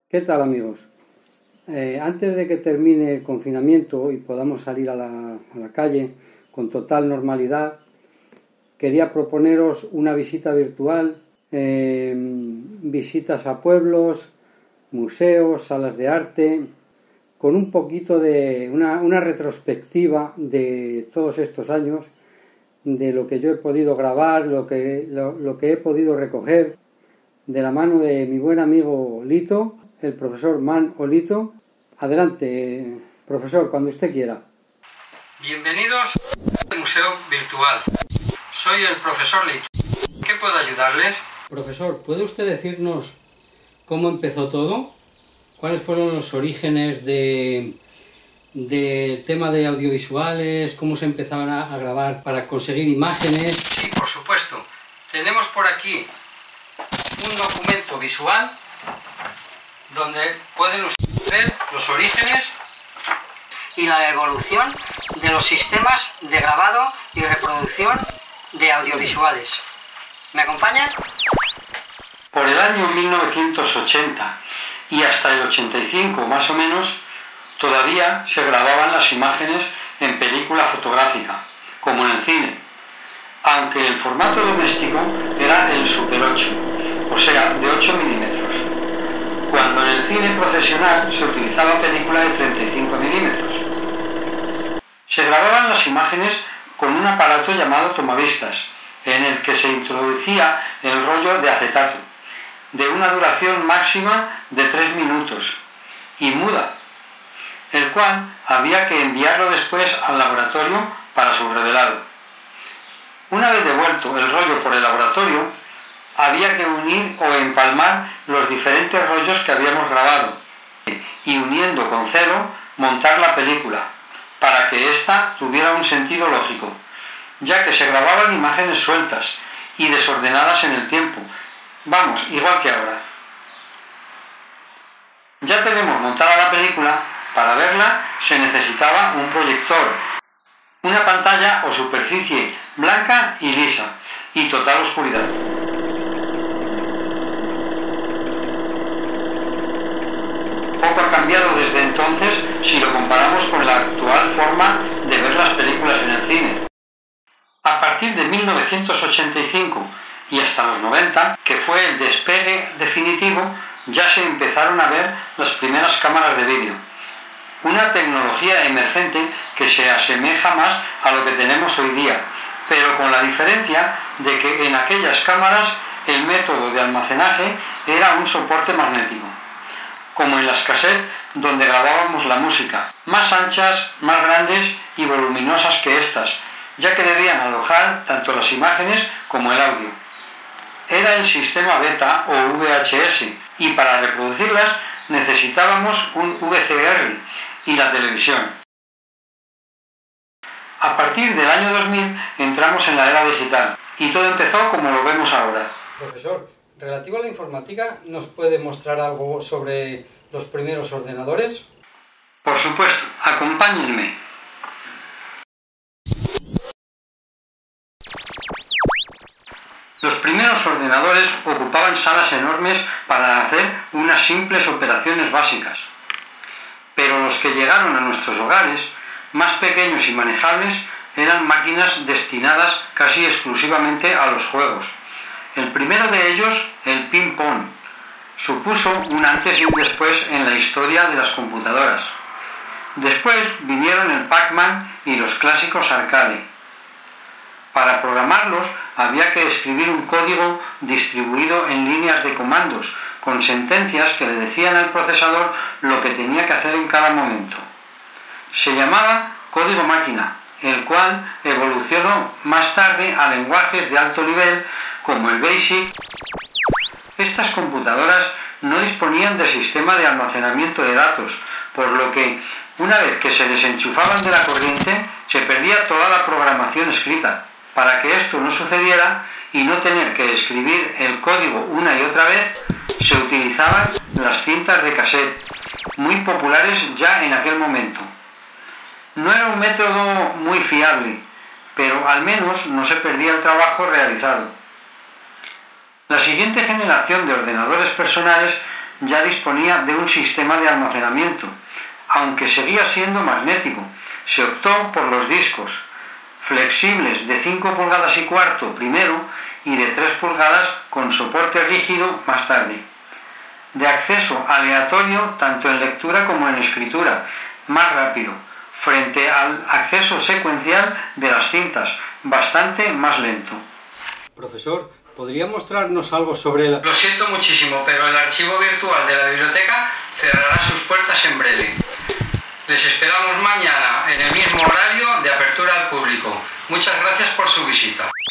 ¿Qué tal, amigos? Antes de que termine el confinamiento y podamos salir a la calle con total normalidad, quería proponeros una visita virtual, visitas a pueblos, museos, salas de arte, con un poquito de una retrospectiva de todos estos años, de lo que yo he podido grabar, lo que he podido recoger, de la mano de mi buen amigo Lito, el profesor Man Olito. Adelante, profesor, cuando usted quiera. Bienvenidos al Museo Virtual. Soy el profesor Lito. ¿Qué puedo ayudarles? Profesor, ¿puede usted decirnos cómo empezó todo? ¿Cuáles fueron los orígenes del tema de audiovisuales? ¿Cómo se empezaban a grabar para conseguir imágenes? Sí, por supuesto. Tenemos por aquí un documento visual donde pueden ustedes ver los orígenes y la evolución de los sistemas de grabado y reproducción de audiovisuales. ¿Me acompañan? Por el año 1980 y hasta el 85 más o menos, todavía se grababan las imágenes en película fotográfica, como en el cine, aunque el formato doméstico era el Super 8, o sea, de 8 milímetros, cuando en el cine profesional se utilizaba película de 35 milímetros. Se grababan las imágenes con un aparato llamado tomavistas, en el que se introducía el rollo de acetato, de una duración máxima de 3 minutos, y muda, el cual había que enviarlo después al laboratorio para su revelado. Una vez devuelto el rollo por el laboratorio, había que unir o empalmar los diferentes rollos que habíamos grabado y, uniendo con celo, montar la película, para que ésta tuviera un sentido lógico, ya que se grababan imágenes sueltas y desordenadas en el tiempo, vamos, igual que ahora. Ya tenemos montada la película. Para verla se necesitaba un proyector, una pantalla o superficie blanca y lisa, y total oscuridad. Poco ha cambiado desde entonces si lo comparamos con la actual forma de ver las películas en el cine. A partir de 1985 y hasta los 90, que fue el despegue definitivo, ya se empezaron a ver las primeras cámaras de vídeo. Una tecnología emergente que se asemeja más a lo que tenemos hoy día, pero con la diferencia de que en aquellas cámaras el método de almacenaje era un soporte magnético, como en las cassettes donde grabábamos la música, más anchas, más grandes y voluminosas que estas, ya que debían alojar tanto las imágenes como el audio. Era el sistema beta o VHS, y para reproducirlas necesitábamos un VCR y la televisión. A partir del año 2000 entramos en la era digital y todo empezó como lo vemos ahora. Profesor, relativo a la informática, ¿nos puede mostrar algo sobre los primeros ordenadores? Por supuesto, acompáñenme. Los primeros ordenadores ocupaban salas enormes para hacer unas simples operaciones básicas. Pero los que llegaron a nuestros hogares, más pequeños y manejables, eran máquinas destinadas casi exclusivamente a los juegos. El primero de ellos, el ping-pong, supuso un antes y un después en la historia de las computadoras. Después vinieron el Pac-Man y los clásicos arcade. Para programarlos había que escribir un código distribuido en líneas de comandos, con sentencias que le decían al procesador lo que tenía que hacer en cada momento. Se llamaba código máquina, el cual evolucionó más tarde a lenguajes de alto nivel como el BASIC. Estas computadoras no disponían de sistema de almacenamiento de datos, por lo que, una vez que se desenchufaban de la corriente, se perdía toda la programación escrita. Para que esto no sucediera y no tener que escribir el código una y otra vez, se utilizaban las cintas de cassette, muy populares ya en aquel momento. No era un método muy fiable, pero al menos no se perdía el trabajo realizado. La siguiente generación de ordenadores personales ya disponía de un sistema de almacenamiento, aunque seguía siendo magnético. Se optó por los discos flexibles de 5 pulgadas y cuarto primero y de 3 pulgadas con soporte rígido más tarde. De acceso aleatorio tanto en lectura como en escritura, más rápido, frente al acceso secuencial de las cintas, bastante más lento. Profesor, ¿podría mostrarnos algo sobre la...? Lo siento muchísimo, pero el archivo virtual de la biblioteca cerrará sus puertas en breve. Les esperamos mañana en el mismo horario de apertura al público. Muchas gracias por su visita.